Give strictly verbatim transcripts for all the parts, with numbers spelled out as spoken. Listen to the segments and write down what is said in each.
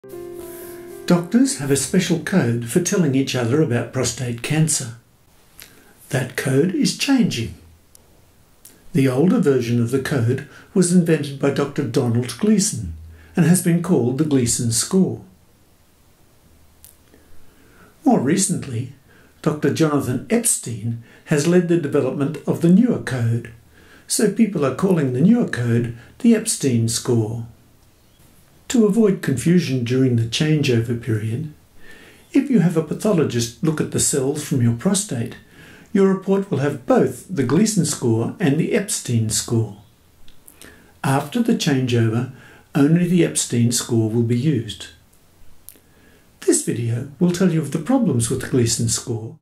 Doctors have a special code for telling each other about prostate cancer. That code is changing. The older version of the code was invented by Doctor Donald Gleason and has been called the Gleason score. More recently, Doctor Jonathan Epstein has led the development of the newer code, so people are calling the newer code the Epstein score. To avoid confusion during the changeover period, if you have a pathologist look at the cells from your prostate, your report will have both the Gleason score and the Epstein score. After the changeover, only the Epstein score will be used. This video will tell you of the problems with the Gleason score.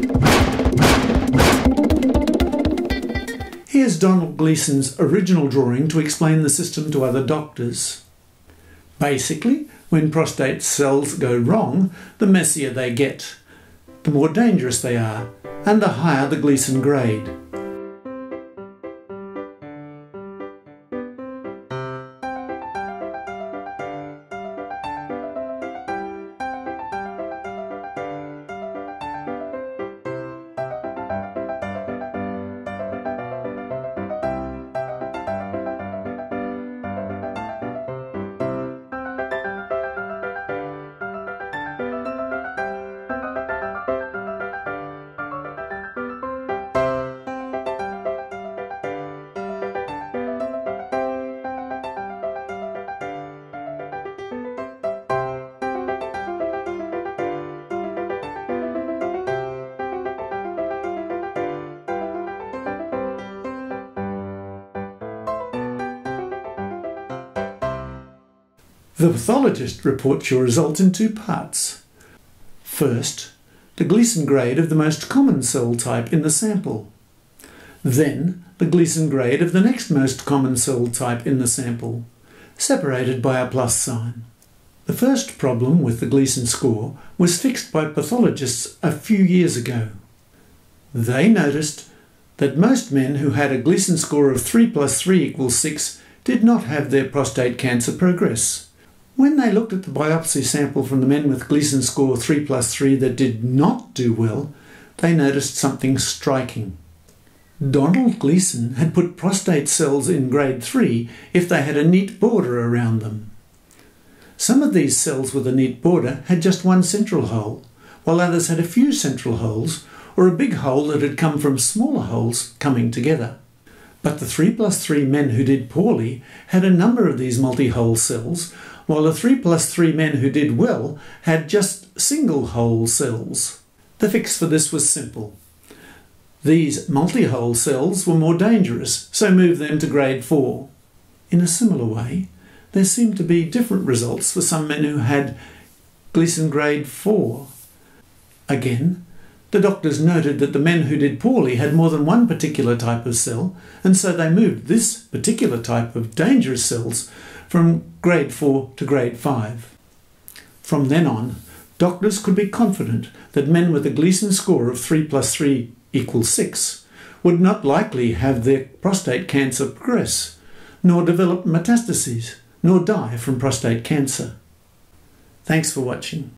Here's Donald Gleason's original drawing to explain the system to other doctors. Basically, when prostate cells go wrong, the messier they get, the more dangerous they are, and the higher the Gleason grade. The pathologist reports your results in two parts. First, the Gleason grade of the most common cell type in the sample. Then, the Gleason grade of the next most common cell type in the sample, separated by a plus sign. The first problem with the Gleason score was fixed by pathologists a few years ago. They noticed that most men who had a Gleason score of three plus three equals six did not have their prostate cancer progress. When they looked at the biopsy sample from the men with Gleason score three plus three that did not do well, they noticed something striking. Donald Gleason had put prostate cells in grade three if they had a neat border around them. Some of these cells with a neat border had just one central hole, while others had a few central holes, or a big hole that had come from smaller holes coming together. But the three plus three men who did poorly had a number of these multi-hole cells, while the three plus three men who did well had just single-hole cells. The fix for this was simple. These multi-hole cells were more dangerous, so move them to grade four. In a similar way, there seemed to be different results for some men who had Gleason grade four. Again, the doctors noted that the men who did poorly had more than one particular type of cell, and so they moved this particular type of dangerous cells from grade four to grade five. From then on, doctors could be confident that men with a Gleason score of three plus three equals six would not likely have their prostate cancer progress, nor develop metastases, nor die from prostate cancer. Thanks for watching.